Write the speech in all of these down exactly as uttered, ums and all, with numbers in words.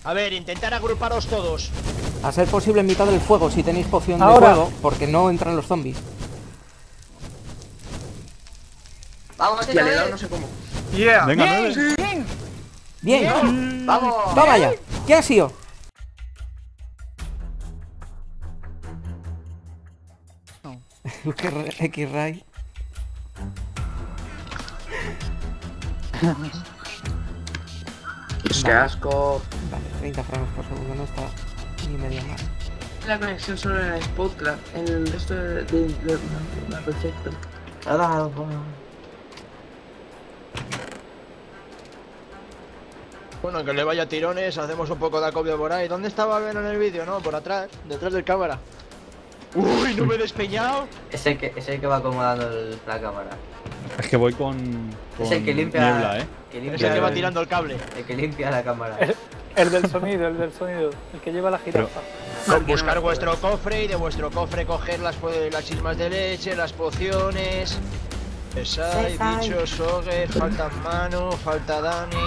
A ver, intentar agruparos todos. A ser posible en mitad del fuego si tenéis poción de Ahora. fuego, porque no entran los zombies. Vamos, Ya le he tío, dado eh. no sé cómo. Yeah. Venga, Bien, nueve. bien. Bien. Vamos. Toma ya. ¿Quién ha sido? No. X-Ray. Es que asco. Vale, treinta frames por segundo, no está ni media más. La conexión solo en el Spotcraft, en el resto de, de, de, de, de perfecto. Bueno, que le vaya tirones, hacemos un poco de acopio por ahí. ¿Dónde estaba Ben en el vídeo? No, por atrás, detrás del cámara. Uy, no me he despeñado. Es el que, es el que va acomodando el- la cámara. Es que voy con, con Es el que limpia. niebla, eh. Que Es limpia el que va el- tirando el cable. el que limpia la cámara. El, el del sonido, el del sonido. El que lleva la jirafa. Con buscar vuestro cofre y de vuestro cofre coger las, po- las chismas de leche, las pociones. Pesai, Pesai. bichos, Soger, falta Manu, falta Dani.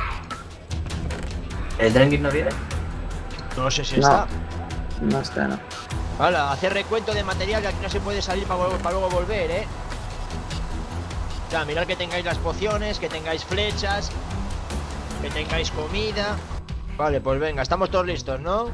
¿El Drengir no viene? No sé si No. está. No está, no. Hala, hacer recuento de material que aquí no se puede salir para luego volver, eh. O sea, mirad que tengáis las pociones, que tengáis flechas, que tengáis comida. Vale, pues venga, estamos todos listos, ¿no?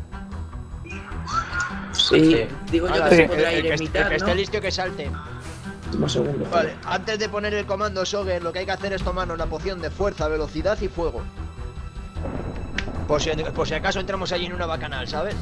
Sí, Sí. digo yo Hala, que el, se podrá el ir que, en est- el mitad, que esté ¿no? listo que salte. Un segundo. Vale, antes de poner el comando Soger, lo que hay que hacer es tomarnos la poción de fuerza, velocidad y fuego. Por si, por si acaso entramos allí en una bacanal, ¿sabes?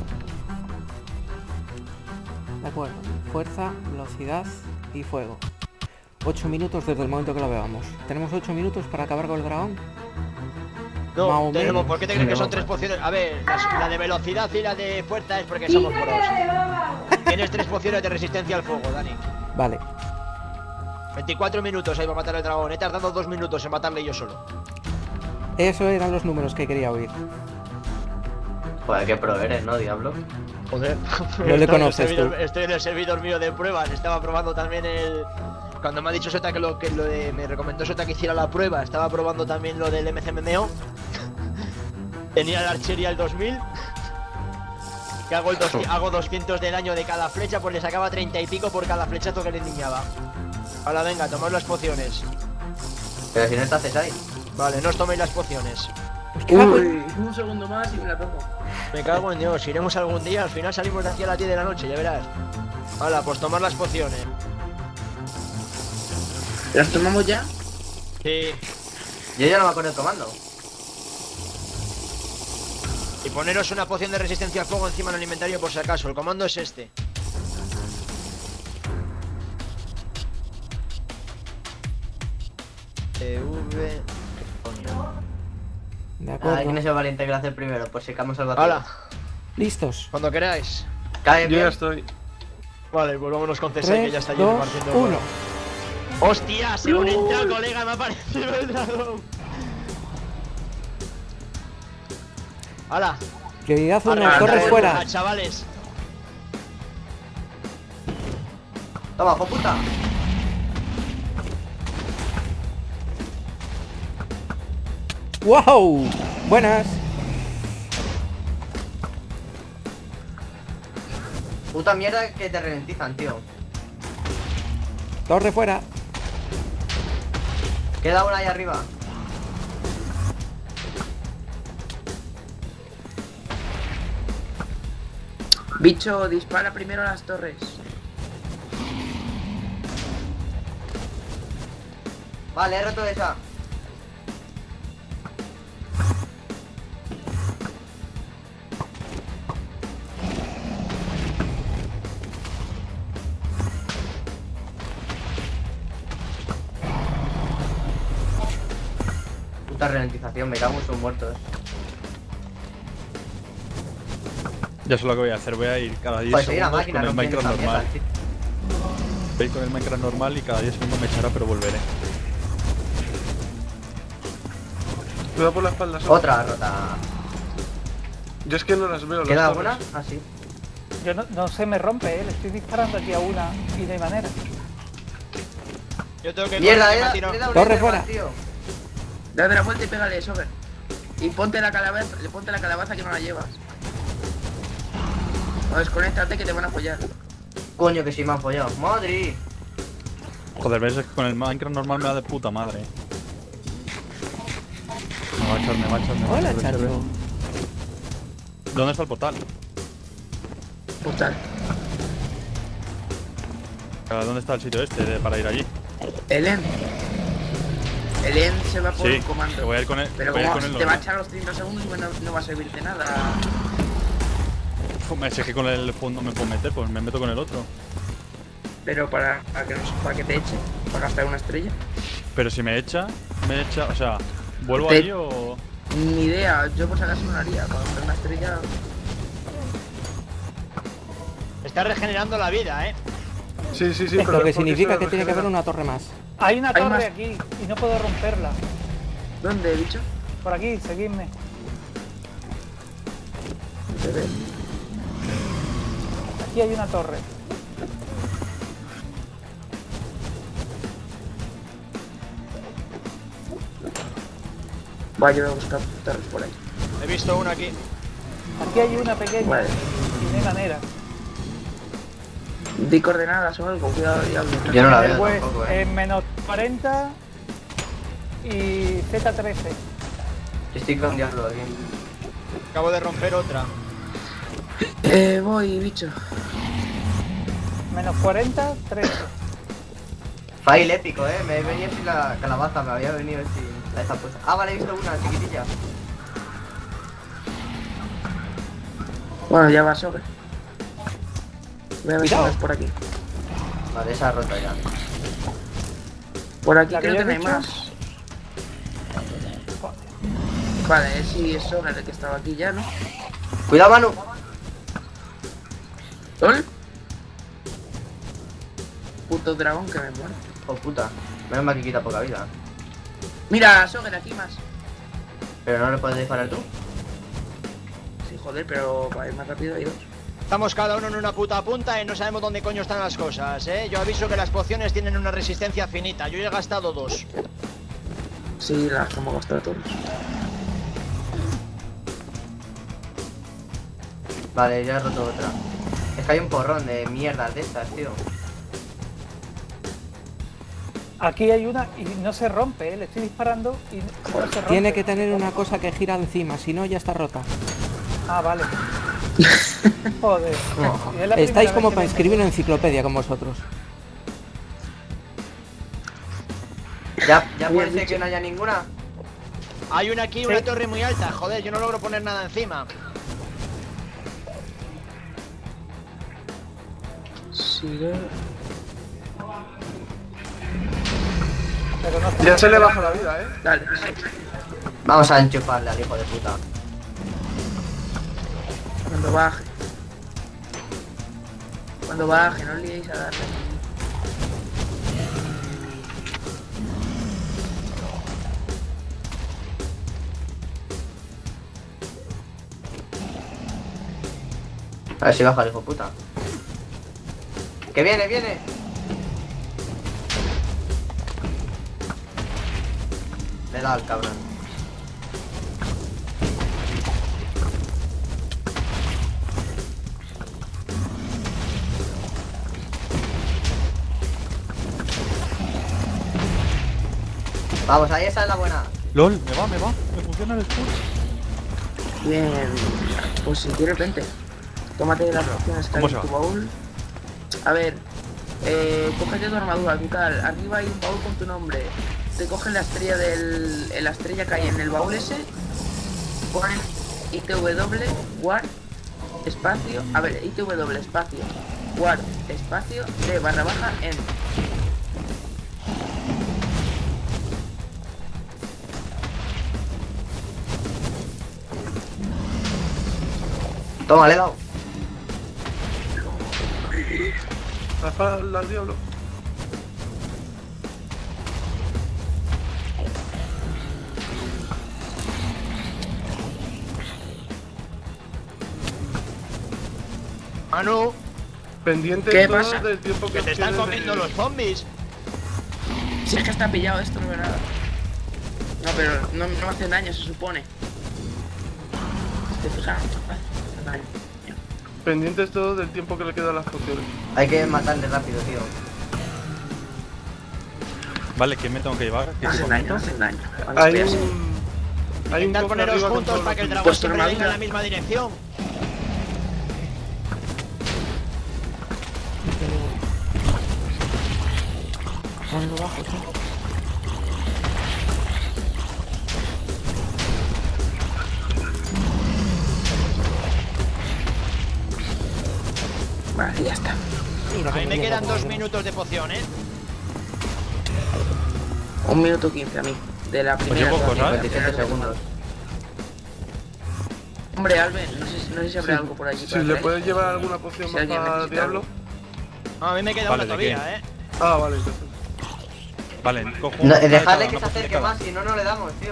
De acuerdo. Fuerza, velocidad y fuego. ocho minutos desde el momento que lo veamos. Tenemos ocho minutos para acabar con el dragón. Más No, o tenemos, menos. ¿por qué te crees que son tres pociones? A ver, las- la de velocidad y la de fuerza es porque somos pros. Tienes tres pociones de resistencia al fuego, Dani. Vale. veinticuatro minutos ahí para matar al dragón. He tardado dos minutos en matarle yo solo. Eso eran los números que quería oír. Joder, qué pro eres, ¿no, Diablo? Joder. No le Estoy en el conoces servidor- tú. Estoy en el servidor mío de pruebas. Estaba probando también el... Cuando me ha dicho Sota que lo que lo de... Me recomendó Sota que hiciera la prueba. Estaba probando también lo del M C M M O. Tenía la archería el dos mil. Que hago, el dos- hago doscientos de daño de cada flecha. Pues le sacaba treinta y pico por cada flechazo que le niñaba. Ahora venga, tomad las pociones. Pero si no estás ahí. Vale, no os toméis las pociones. Uy, un segundo más y me la tomo. Me cago en Dios, iremos algún día, al final salimos de aquí a las diez de la noche, ya verás. Hala, pues tomar las pociones. ¿Las tomamos ya? Sí. Yo ya no me acuerdo el comando. Y poneros una poción de resistencia al fuego encima del inventario por si acaso, el comando es este. E V... Coño. De Ah, acuerdo. ¿quién es el valiente que lo hace primero? Pues secamos al vacío. Hala, Listos. cuando queráis. Cae Yo bien. ya estoy. Vale, pues vámonos con César que ya tres, está allí dos, repartiendo. uno. ¡Hostia! Según entra el colega me ha aparecido el dragón. ¡Hala! Prioridad uno. Arrancar Corre el- fuera. a chavales. Toma, hijo puta. ¡Wow! Buenas. Puta mierda que te ralentizan, tío. Torre fuera. Queda una ahí arriba. Bicho, dispara primero a las torres. Vale, he roto esa. Puta ralentización, me cago en sus muertos. Ya sé lo que voy a hacer, voy a ir cada diez Pues soy una segundos máquina, con el no Minecraft esta mierda, normal. tío. Voy a ir con el Minecraft normal y cada diez segundos me echará, pero volveré. Cuidado por la espalda. Sol. Otra rota. Yo es que no las veo. las ¿Queda torres. alguna? Ah, sí. Yo no, no se me rompe, eh. Le estoy disparando aquí a una y no hay manera. Yo tengo que Mierda, correr, que le me ha he tirado. le he dado un Torre Enderman, fuera. tío. Dale la vuelta y pégale, Sober. Y ponte la calabaza, ponte la calabaza que no la llevas. O desconéctate que te van a follar. Coño, que sí me han follado. ¡Madre! Joder, ves, es que con el Minecraft normal me da de puta madre. Me va a echar, me va a echar, me va a Hola, echar. Chacho. ¿Dónde está el portal? Portal. ¿Dónde está el sitio este de- para ir allí? Elen. Elen se va por Sí, un comando. que voy a ir con él. Pero voy a ir como con él te va a normal. echar los treinta segundos y no, no va a servir de nada. Me sé que con el fondo me puedo meter, pues me meto con el otro. Pero para, para, que, nos- para que te eche, para gastar una estrella. Pero si me echa, me echa, o sea, ¿vuelvo Te- allí o...? Ni idea, yo por si acaso no lo haría. Para gastar una estrella. Está regenerando la vida, eh. Sí, sí, sí, Lo pero que ¿por qué significa se que tiene que haber regenera? una torre más. Hay una Hay torre más. aquí y no puedo romperla. ¿Dónde, bicho? Por aquí, seguidme. Te veo. Aquí hay una torre. Vaya, voy a buscar torres por ahí. He visto una aquí. Aquí hay una pequeña Vale. y no hay manera. Di coordenadas o algo, cuidado, diablo. Yo no la Eh, veo pues, tampoco, eh. en menos cuarenta y Z trece. Estoy con diablo aquí. Acabo de romper otra. Eh, voy, bicho. Menos cuarenta, trece. Fail épico, eh. Me he venido sin la calabaza, me había venido sin la esa puesta. Ah, vale, he visto una chiquitilla. Bueno, ya va sobre. Voy a ver si Cuidado. vas por aquí. Vale, esa rota ya. Por aquí ¿La que creo yo que no he hay dicho? más. Vale, sí, es Soner el que estaba aquí ya, ¿no? Cuidado, Manu. ¿Sol? Puto dragón que me muere. Oh puta. Menos mal que quita poca vida. Mira, Soner, aquí más. Pero no le puedes disparar tú. Sí, joder, pero para ir más rápido hay dos. Estamos cada uno en una puta punta y no sabemos dónde coño están las cosas, eh. Yo aviso que las pociones tienen una resistencia finita. Yo ya he gastado dos. Sí, las hemos gastado todos. Vale, ya he roto otra. Es que hay un porrón de mierdas de estas, tío. Aquí hay una y no se rompe, ¿eh? Le estoy disparando y no se rompe. Tiene que tener una cosa que gira encima, si no ya está rota. Ah, vale. Joder. Y es la Estáis primera como vez que para me- escribir una enciclopedia con vosotros. Ya, ya Bien puede ser dicho. que no haya ninguna. Hay una aquí, una Sí. torre muy alta. Joder, yo no logro poner nada encima. Sigue. Pero no Ya se le baja la vida, eh. Dale, sí. Vamos a enchufarle al hijo de puta. Cuando baje. Cuando baje, no os liéis a darle. A ver si baja el hijo de puta. ¡Que viene, viene! Le da al cabrón. Vamos, ahí esa es la buena. LOL, me va, me va. Me funciona el spur. Bien. Pues si quieres, vente. Tómate las opciones que hay ¿Cómo en se tu va? baúl. A ver. Eh, cógete tu armadura, tu tal. Arriba hay un baúl con tu nombre. Te coges la estrella del. La estrella que hay en el baúl ese. Pones I T W, War, espacio. A ver, I T W, espacio. War, espacio, D barra baja, en. Toma, le he dado. La espalda al diablo. Manu, Pendiente ¿Qué todo pasa? del tiempo que, que te están tienes comiendo de- los zombies. Si es que está pillado esto, no veo nada. No, pero no, no me hacen daño, se supone. estoy fijando. Vale. Pendientes todo del tiempo que le queda a las pociones. Hay que matarle rápido, tío. Vale, ¿quién me tengo que llevar? ¿Qué No hacen daño, no equipamiento? hacen daño. Vale, Hay estoy así. un... Hay un Intentad cofre poneros arriba con juntos todos para que el los- dragón Pues siempre venga en armadura. la misma dirección. Ponlo bajo, sí. Vale, ya está. Mira A que mí me llega quedan como dos que- minutos de poción, ¿eh? Un minuto quince a mí. De la Pues primera. yo cojo, ¿sabes? veintisiete segundos. Hombre, Alben, no sé, si- no sé si habrá Sí. algo por allí. Si para le traer. puedes llevar alguna poción Si más alguien para necesita Diablo. algo. No, a mí me queda Vale, una ¿de qué? todavía, ¿eh? Ah, vale, entonces. Vale, cojo. No, una de dejarle cada, que una se poción de acerque cada. más, si no, no le damos, tío.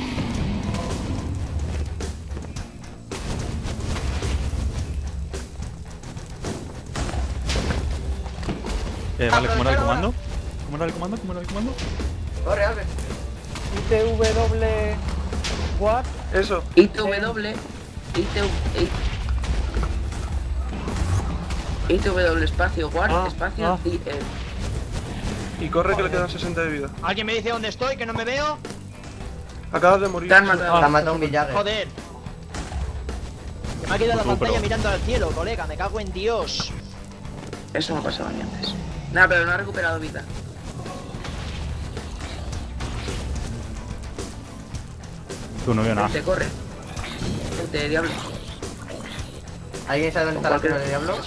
Eh, vale, ¿cómo era el comando? ¿Cómo era el comando? ¿Cómo era el comando? Corre, Albert. I T W What? Eso. I T W. I T W. I T W espacio guard Ah, espacio ah. y eh, Y corre que le quedan sesenta de vida. ¿Alguien me dice dónde estoy? ¿Que no me veo? Acabas de morir. te han matado. Te ha matado un Villager. Joder. Que me ha quedado la Tú, pantalla pero- mirando al cielo, colega. Me cago en Dios. Eso me pasaba a mí antes. Nada, pero no ha recuperado vida. Tú no veo nada. Te corre. Te diablo. ¿Alguien sabe dónde está la cena de Diablo?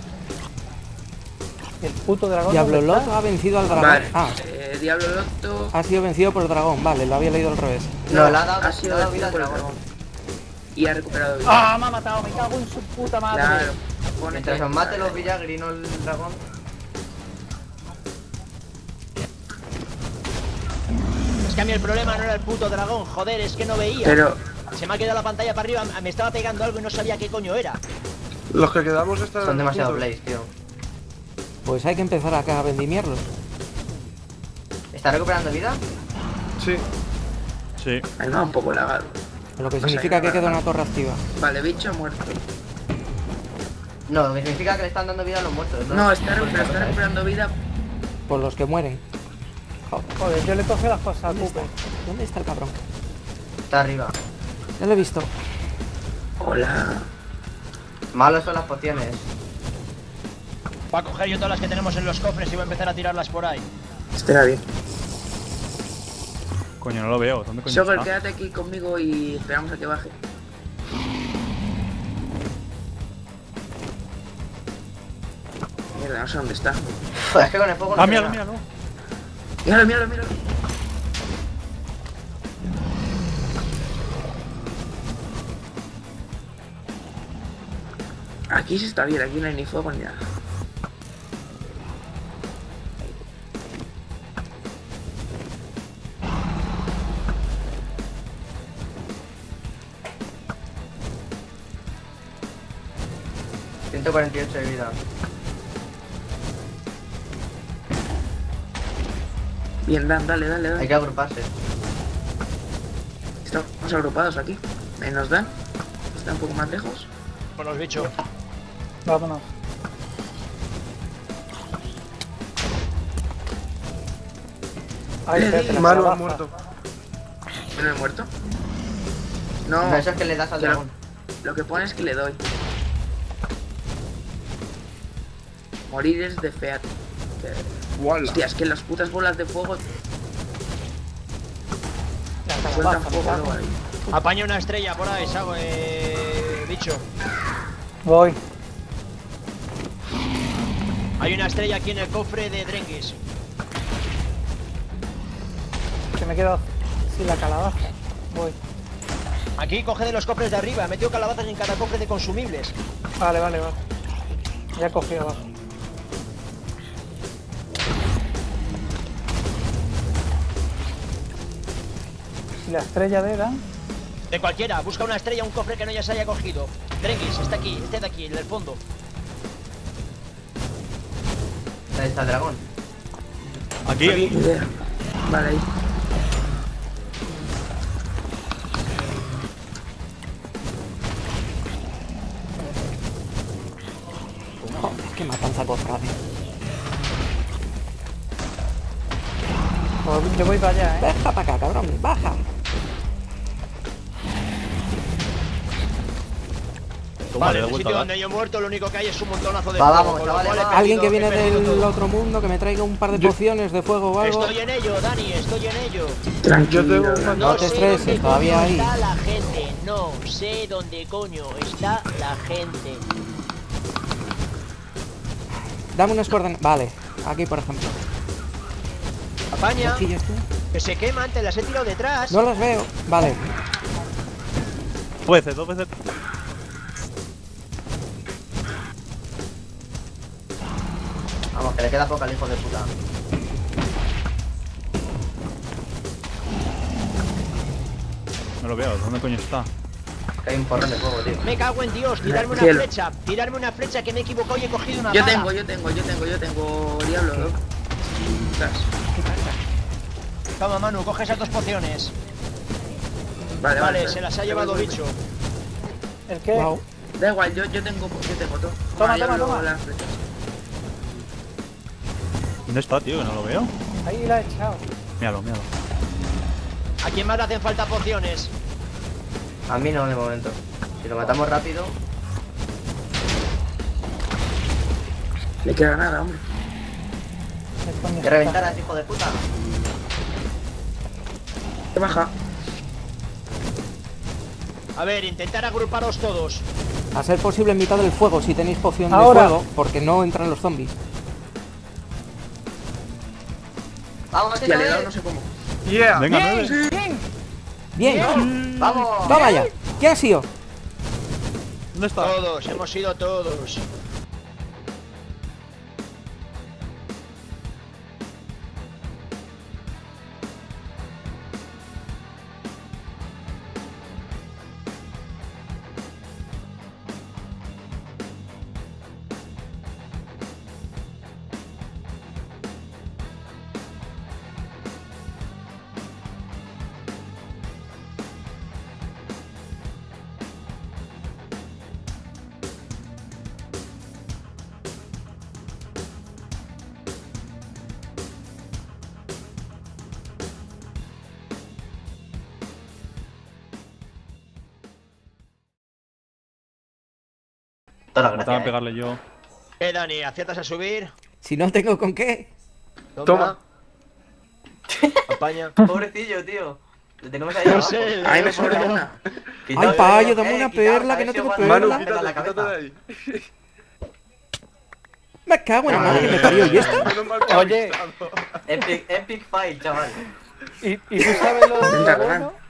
El puto dragón. Diablo ¿dónde Lot está? ha vencido al dragón. Vale. Ah, Eh, Diablo Loto. ha sido vencido por el dragón. Vale, lo había leído al revés. No, le ha dado, ha le sido ha dado vencido vida al por el dragón. dragón. Y ha recuperado vida. ¡Ah, me ha matado! Me cago en su puta madre. Claro. Pone Mientras que- os mate los Villager y no el dragón. Es que a mí el problema no era el puto dragón, joder, es que no veía. Pero Se me ha quedado la pantalla para arriba, me estaba pegando algo y no sabía qué coño era. Los que quedamos están. Son demasiado juntos. blaze, tío. Pues hay que empezar acá a vendimiarlos. ¿Está recuperando vida? Sí. Sí. ahí me va un poco lagado. Lo que No sé, significa que nada. queda una torre activa. Vale, bicho muerto. No, significa que le están dando vida a los muertos, ¿no? No, está, Pues pero está cosa, ¿eh? recuperando vida. Por los que mueren. Joder, Joder, yo le coge las cosas a ¿dónde está? Cooper. ¿Dónde está el cabrón? Está arriba. Ya lo he visto. Hola. Malos son las pociones. Voy a coger yo todas las que tenemos en los cofres y voy a empezar a tirarlas por ahí. Espera bien. Coño, no lo veo. ¿Dónde coño Shocker, está? quédate aquí conmigo y esperamos a que baje. Mierda, no sé dónde está. Joder, es que con el fuego no Ah, se ve míralo, nada. míralo. Míralo, míralo, míralo. Aquí sí está bien, aquí no hay ni fuego ni nada. ciento cuarenta y ocho de vida. Bien, Dan, dale, dale, Hay dale. que agruparse. Estamos agrupados aquí. Menos Dan. Está un poco más lejos. Con los bichos. Vámonos. Ay, Eh, espérate, la Manu ha calabaza. muerto. ¿Yo no he muerto? No, No, eso es que le das al pero dragón. lo que pone es que le doy. Morir es de feat. Igual. Hostia, es que las putas bolas de fuego La sueltan calabaza, fuego me luego cago. ahí. Apaña una estrella por ahí, Sago, eh, bicho. Voy. Hay una estrella aquí en el cofre de Drengis. Que me quedo sin la calabaza. Voy. Aquí coge de los cofres de arriba, he metido calabazas en cada cofre de consumibles. Vale, vale, vale. Ya he cogido abajo. ¿Y la estrella de Dan? De cualquiera, busca una estrella, un cofre que no ya se haya cogido. Drengis, está aquí, este de aquí, el del fondo. ¿Dónde está el dragón? Aquí, aquí. Ni idea. Vale, ahí. esta cofrade. Pues yo voy para allá, ¿eh? Baja para acá, cabrón, baja. Toma, Vale, le en da el vuelta sitio a donde yo he muerto lo único que hay es un montonazo de Va, fuego, vamos, con lo chavales, cual he va. perdido- Alguien que viene he perdido del todo. otro mundo que me traiga un par de pociones de fuego o algo. Estoy en ello, Dani, estoy en ello. Yo tengo Tranquilo. una- No te sé estreses, dónde todavía coño hay. está la gente, no sé dónde coño está la gente. Dame unas coordenadas. Vale, aquí por ejemplo. Apaña, ¿Cuchillas tú? que se queman, te las he tirado detrás. No las veo. Vale. Dos veces, dos veces. Vamos, que le queda poca al hijo de puta. No lo veo, ¿dónde coño está? Que hay un porrón de fuego, tío. Me cago en Dios, tirarme una Cielo. flecha, tirarme una flecha que me he equivocado y he cogido una Yo bala. tengo, yo tengo, yo tengo, yo tengo diablo, Doc. Ostras. Toma, Manu, coge esas dos pociones. Vale, Vale, vale. se las ha llevado bicho. ¿El qué? Wow. Da igual, yo, yo tengo, yo tengo todo. Toma, Diablo, toma, toma. las flechas. ¿Dónde está, tío? Que no lo veo. Ahí la he echado. Míralo, míralo. ¿A quién más le hacen falta pociones? A mí no, de momento. Si lo matamos rápido. Le queda nada, hombre. ¿Qué coño Que está? reventaras, hijo de puta. ¿Qué baja? A ver, intentar agruparos todos. A ser posible en mitad del fuego si tenéis poción de Ahora. fuego, porque no entran los zombies. Vamos, Hostia, le he dado tío. no sé cómo. Yeah. Venga, nueve. Bien. Vamos. Toma ya. ¿Quién ha sido? ¿Dónde está? Todos, hemos ido todos. Todas las Intentaba gracias. eh. pegarle yo. Eh, Dani, ¿aciertas a subir? Si no tengo con qué. Toma. Apaña. Pobrecillo, tío. Le tenemos ahí No abajo. sé, A mí me le- sobra una. Quitado, Ay, payo, eh, dame una quitado, perla, a que ver no si tengo igual- perla. Manu, Manu, quítate, la quítate cabeza. de ahí. Me cago en la madre que me parió. ¿Y esta? Menos mal que Oye. ha avisado. Epic, epic fight, chaval. ¿Y, y tú sabes lo, lo Venga, bueno? Román.